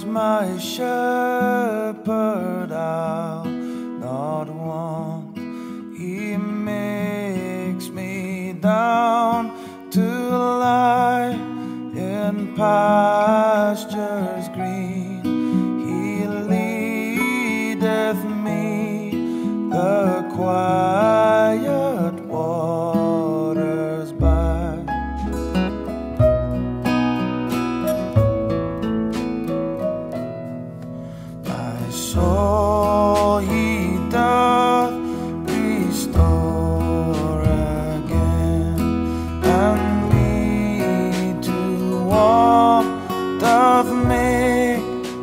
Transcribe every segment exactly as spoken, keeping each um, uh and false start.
my shepherd, I'll not want. He makes me down to lie in pastures green. He leadeth me the quiet waters by. My soul he doth restore again, and me to walk doth make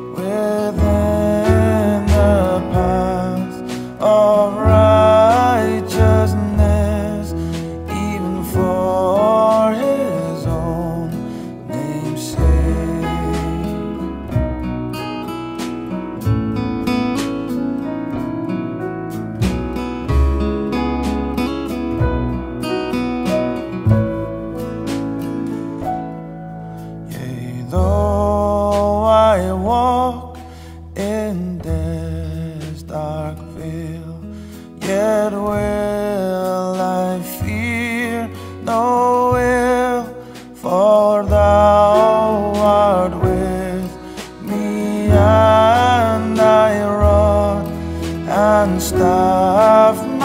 within the path of righteousness, even for his own name's sake. Though I walk in this dark vale, yet will I fear no ill, for thou art with me, and thy rod and staff